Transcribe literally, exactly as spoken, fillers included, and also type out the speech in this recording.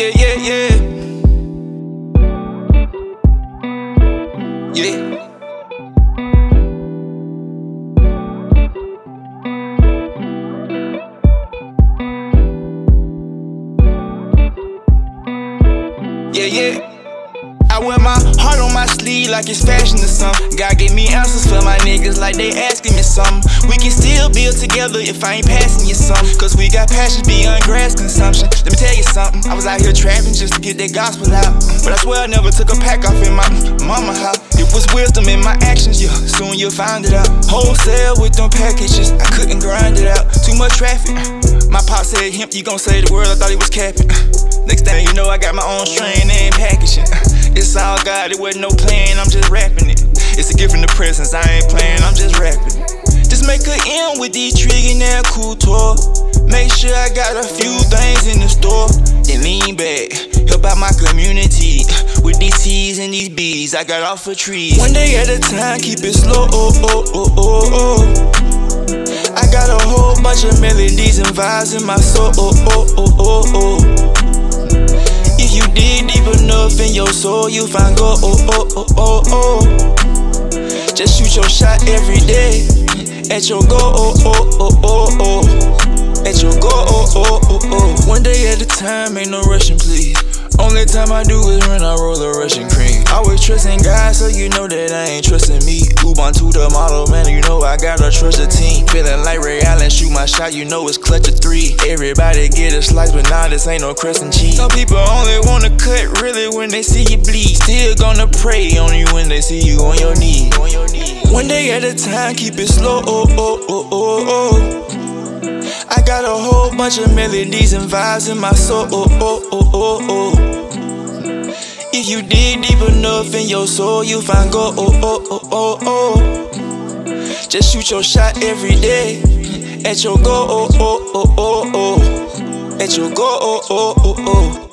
Yeah, yeah, yeah. Yeah. Yeah, yeah. I wear my heart on my sleeve like it's fashion or something. God gave me answers for my niggas like they asking me something. We can still build together if I ain't passing you something. Cause we got passions beyond grass consumption. Let me tell you something, I was out here trapping just to get that gospel out. But I swear I never took a pack off in my mama house. It was wisdom in my actions, yeah, soon you'll find it out. Wholesale with them packages, I couldn't grind it out. Too much traffic. My pop said, hemp, you gon' save the world, I thought he was capping. Next thing you know, I got my own strain and packaging. It's all God, it wasn't no plan, I'm just rapping it. It's a gift from the presence, I ain't playing, I'm just rapping it. Just make a M with these trillionaire couture. Make sure I got a few things in the store. Then lean back, help out my community. With these T's and these B's, I got off of trees. One day at a time, keep it slow, oh, oh, oh, oh, oh. I got a whole bunch of melodies and vibes in my soul, oh, oh, oh, oh, oh. If you dig deep enough in your soul, you find gold, oh, oh, oh, oh, oh. Just shoot your shot every day at your goal, oh, oh, oh, oh, oh. At your goal, oh, oh, oh, oh. One day at a time, ain't no rushing, please. Only time I do is when I roll a Russian cream. Always trusting God, so you know that I ain't trusting me. Ubon to the model, man, you know I gotta trust a team. Feeling like Ray Allen, shoot my shot, you know it's clutch a three. Everybody get a slice, but nah, this ain't no crescent cheese. Some people only wanna cut really when they see you bleed. Still gonna pray on you when they see you on your knees. One day at a time, keep it slow, oh, oh, oh, oh, oh. I got a whole bunch of melodies and vibes in my soul, oh, oh, oh, oh, oh. If you dig deep enough in your soul, you find gold, oh, oh, oh, oh, oh. Just shoot your shot every day at your goal, oh, oh, oh, oh, oh. At your goal, oh, oh, oh, oh.